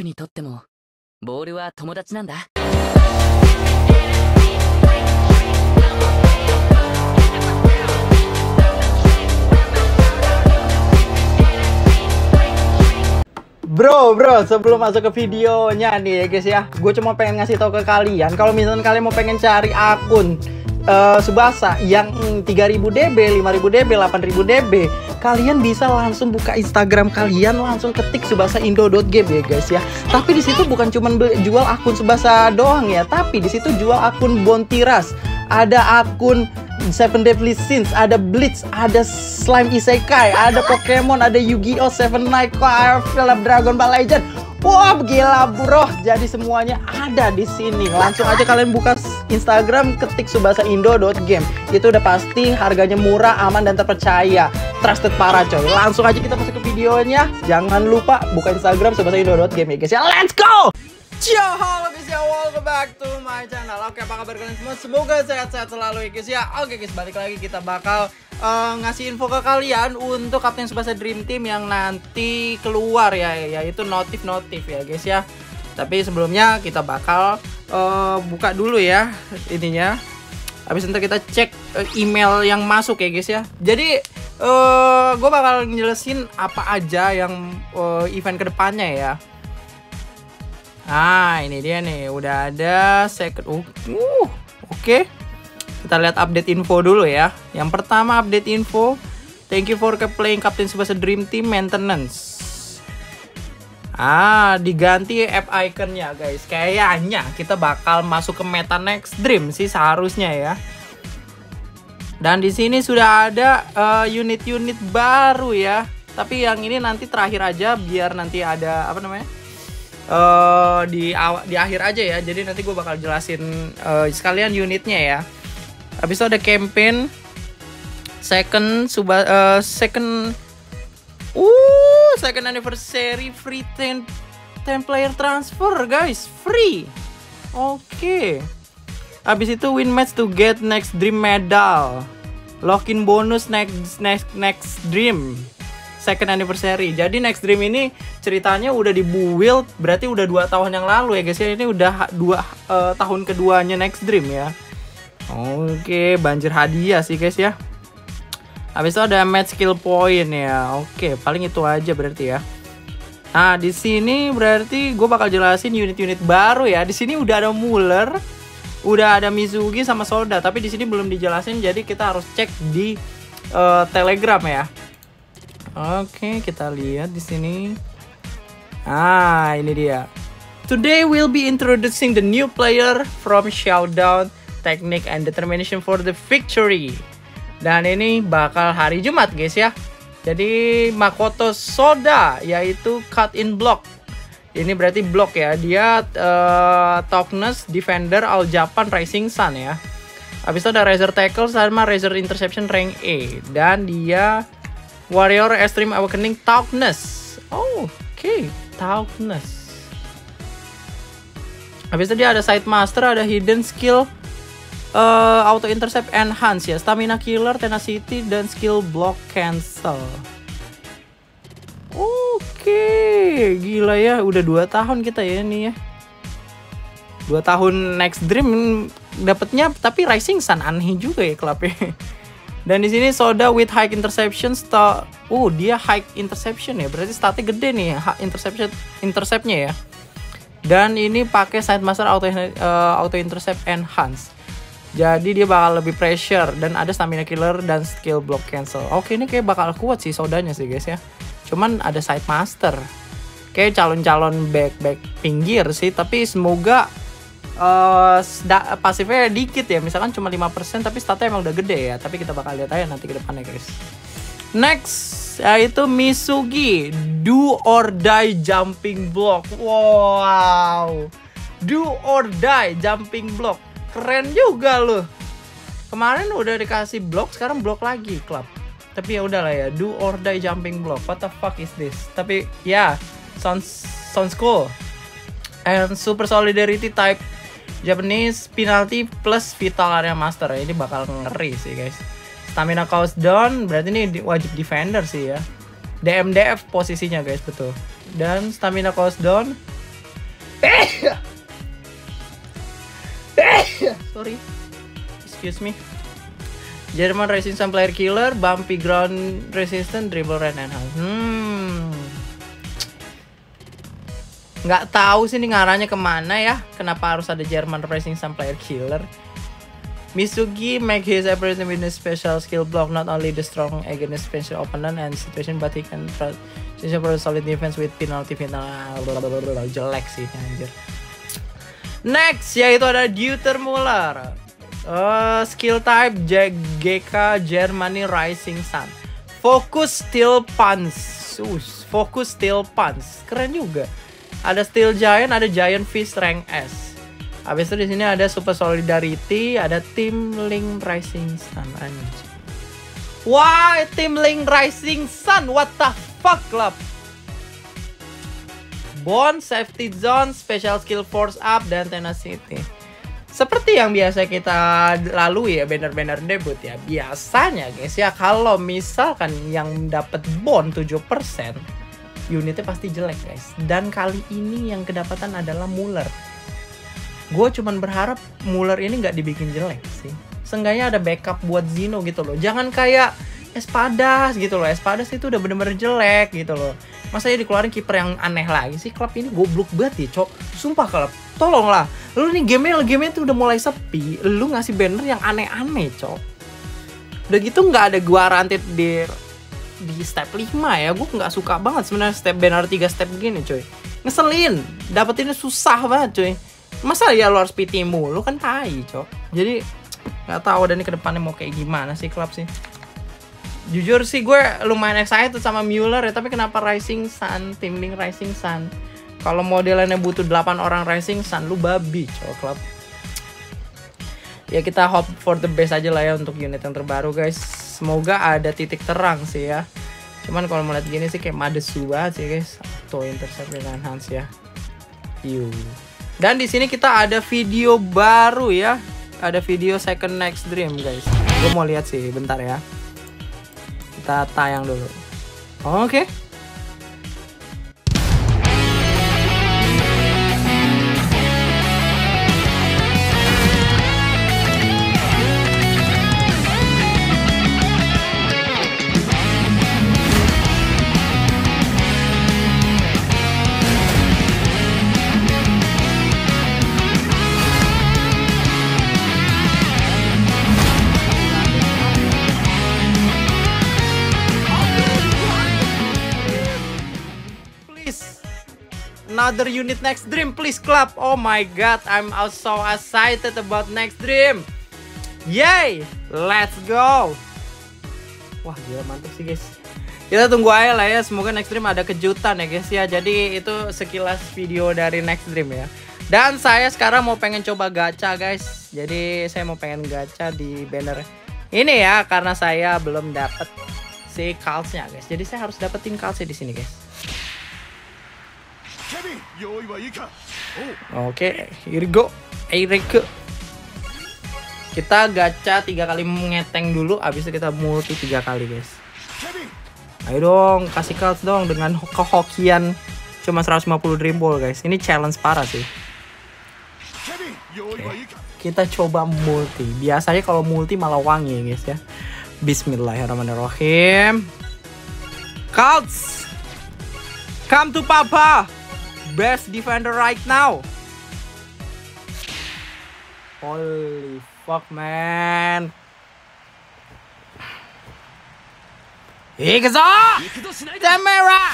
にとってもボールは友達なんだ。 Bro, sebelum masuk ke videonya nih ya guys ya, gue cuma pengen ngasih tahu ke kalian kalau misalnya kalian mau pengen cari akun Tsubasa yang 3000 DB, 5000 DB, 8000 DB, kalian bisa langsung buka Instagram kalian, langsung ketik tsubasaindo.game ya guys ya. Tapi di situ bukan cuma jual akun Tsubasa doang ya, tapi di situ jual akun Bontiras, ada akun Seven Deadly Sins, ada Blitz, ada Slime Isekai, ada Pokemon, ada Yu-Gi-Oh, Seven Knights, film Dragon Ball Legend. Wah, gila bro. Jadi semuanya ada di sini. Langsung aja kalian buka Instagram, ketik tsubasaindo.game. Itu udah pasti harganya murah, aman dan terpercaya. Trusted parah coy. Langsung aja kita masuk ke videonya. Jangan lupa buka Instagram tsubasaindo.game ya guys ya. Let's go. Yo, halo guys ya, welcome back to my channel. Oke, apa kabar kalian semua? Semoga sehat-sehat selalu ya guys ya. Oke guys, balik lagi kita bakal ngasih info ke kalian untuk Kapten Tsubasa Dream Team yang nanti keluar ya, yaitu notif ya guys ya. Tapi sebelumnya kita bakal buka dulu ya intinya. Habis itu kita cek email yang masuk ya guys ya. Jadi gue bakal ngejelasin apa aja yang event kedepannya ya. Nah, ini dia nih, udah ada second. Oke. Kita lihat update info dulu ya. Yang pertama update info, thank you for playing Kapten Tsubasa Dream Team maintenance. Diganti app iconnya guys. Kayaknya kita bakal masuk ke meta next dream sih seharusnya ya. Dan di sini sudah ada unit-unit baru ya. Tapi yang ini nanti terakhir aja biar nanti ada apa namanya? Di akhir aja ya. Jadi nanti gue bakal jelasin sekalian unitnya ya. Habis itu ada campaign second anniversary free 10 player transfer guys, free. Oke. Habis itu win match to get next dream medal, login bonus next dream second anniversary. Jadi next dream ini ceritanya udah dibuild, berarti udah 2 tahun yang lalu ya guys ya. Ini udah 2 tahun keduanya next dream ya. Oke, banjir hadiah sih guys ya. Habis itu ada match skill point ya. Oke, paling itu aja berarti ya. Nah, di sini berarti gue bakal jelasin unit-unit baru ya. Di sini udah ada Muller, udah ada Mizugi sama Soda, tapi di sini belum dijelasin, jadi kita harus cek di Telegram ya. Oke, kita lihat di sini. Ini dia. Today we'll be introducing the new player from Showdown, Technique and Determination for the Victory. Dan ini bakal hari Jumat guys ya. Jadi Makoto Soda, yaitu cut in block. Ini berarti block ya. Dia toughness, defender, all Japan, Rising Sun ya. Habis itu ada Razor Tackle sama Razor Interception rank E. Dan dia Warrior Extreme Awakening Toughness. Oke, Toughness. Habis itu dia ada Side Master, ada Hidden Skill, Auto Intercept Enhance ya, Stamina Killer, Tenacity, dan Skill Block Cancel. Oke, gila ya, udah 2 tahun kita ya ini ya. 2 tahun next dream dapetnya, tapi Rising Sun aneh juga ya klubnya. Dan di sini Soda with high interception dia high interception ya, berarti statnya gede nih interceptnya ya. Dan ini pakai Side Master auto intercept enhance. Jadi dia bakal lebih pressure dan ada stamina killer dan skill block cancel. Oke, ini kayak bakal kuat sih Sodanya sih guys ya. Cuman ada Side Master. Kayak calon-calon back pinggir sih, tapi semoga pasifnya dikit ya, misalkan cuma 5%, tapi statnya emang udah gede ya. Tapi kita bakal lihat aja nanti ke depannya guys. Next yaitu Mizugi, do or die jumping block. Wow, do or die jumping block, keren juga loh. Kemarin udah dikasih block, sekarang block lagi klub. Tapi ya udahlah ya, do or die jumping block. What the fuck is this? Tapi ya, sounds cool. And super solidarity type Japanese penalty plus vital area master. Ini bakal ngeri sih guys. Stamina cost down, berarti ini wajib defender sih ya. DMDF posisinya guys, betul. Dan stamina cost down, Sorry, excuse me. German Racing Sun Player Killer, Bumpy Ground Resistant, Dribble Red Enhance. Nggak tahu sih ini ngarahnya kemana ya. Kenapa harus ada German Racing Sun Player Killer? Misugi make his appearance with a special skill block, not only the strong against special opponent and situation, but he can transition for a solid defense with penalty. Jelek sih anjir. Next yaitu ada Deuter Muller. Skill type GK Germany Rising Sun. Focus Steel Punch. Focus Steel Punch. Keren juga. Ada Steel Giant, ada Giant Fist rank S. Habis itu di sini ada Super Solidarity, ada Team Link Rising Sun. Anjir. Wah, Team Link Rising Sun. What the fuck, club? Bond, Safety Zone, Special Skill Force Up, dan Tenacity. Seperti yang biasa kita lalui ya, banner-banner debut ya. Biasanya guys ya, kalau misalkan yang dapat bond 7%, unitnya pasti jelek guys. Dan kali ini yang kedapatan adalah Muller. Gue cuman berharap Muller ini nggak dibikin jelek sih. Seenggaknya ada backup buat Zeno gitu loh. Jangan kayak Espadas gitu loh. Espadas itu udah bener-bener jelek gitu loh. Masa ya dikeluarin kiper yang aneh lagi sih. Klub ini goblok banget ya, cok. Sumpah klub, tolonglah. Lu nih gamenya tuh udah mulai sepi. Lu ngasih banner yang aneh-aneh, cok. Udah gitu nggak ada guaranteed di step 5 ya. Gue nggak suka banget sebenarnya step banner 3 step gini, coy. Ngeselin. Dapetinnya susah banget, coy. Masa ya lu harus PT mulu kan tai, cok. Jadi nggak tahu dan ini kedepannya mau kayak gimana sih klub sih. Jujur sih gue lumayan excited sama Muller ya, tapi kenapa Rising Sun, Team Link Rising Sun? Kalau modelannya butuh 8 orang Rising Sun, lu babi, coklat. Ya kita hope for the best aja lah ya untuk unit yang terbaru guys. Semoga ada titik terang sih ya. Cuman kalau melihat gini sih kayak Madesu banget sih guys. Auto intercept dengan Hans ya. Dan di sini kita ada video baru ya. Ada video Second Next Dream guys. Gue mau lihat sih, bentar ya. Kita tayang dulu. Oke. Another unit Next Dream, please club. Oh my god, I'm so excited about Next Dream. Yay, let's go. Wah gila mantap sih guys. Kita tunggu aja lah ya, semoga Next Dream ada kejutan ya guys ya. Jadi itu sekilas video dari Next Dream ya. Dan saya sekarang mau pengen coba gacha guys. Jadi saya mau pengen gacha di banner ini ya, karena saya belum dapet si cards-nya guys. Jadi saya harus dapetin cards-nya di sini guys. Oke, here we go. Kita gacha 3 kali ngeteng dulu, abis itu kita multi 3 kali guys. Ayo dong, kasih cards dong dengan kehokian cuma 150 dream ball guys. Ini challenge parah sih. Oke. Kita coba multi. Biasanya kalau multi malah wangi guys ya. Bismillahirrahmanirrahim. Cards, come to Papa. Best defender right now. Holy fuck man. Ikuzo! Temera!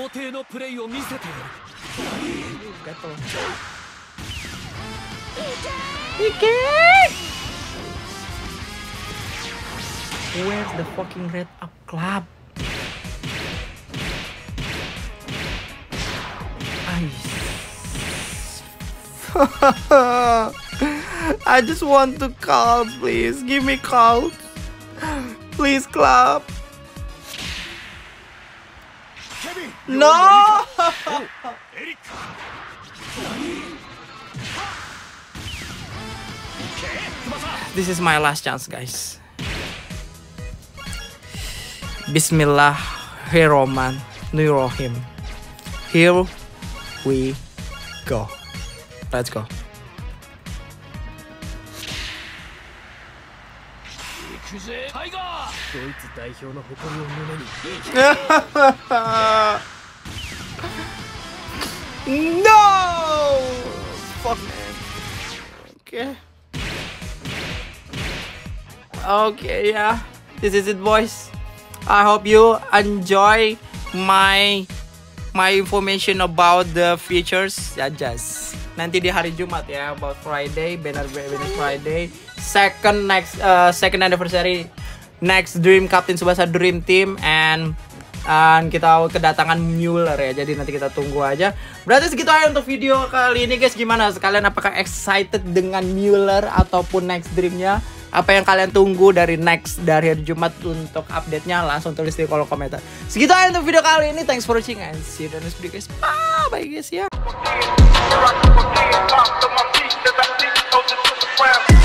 Where's the fucking red up club? I just want to call, please. Give me call. Please, club. No! This is my last chance, guys. Bismillahirrahmanirrahim. Here we go. Let's go. No! Fuck man. Okay, yeah. This is it, boys. I hope you enjoy my information about the features. Ya, just nanti di hari Jumat ya, about Friday, banner Friday, second anniversary next Dream Captain Tsubasa Dream Team, and kita kedatangan Mueller ya. Jadi nanti kita tunggu aja. Berarti segitu aja untuk video kali ini, guys. Gimana kalian, apakah excited dengan Mueller ataupun next Dreamnya? Apa yang kalian tunggu dari hari Jumat untuk update-nya? Langsung tulis di kolom komentar. Segitu aja untuk video kali ini. Thanks for watching and see you in the next video, guys. Bye guys ya.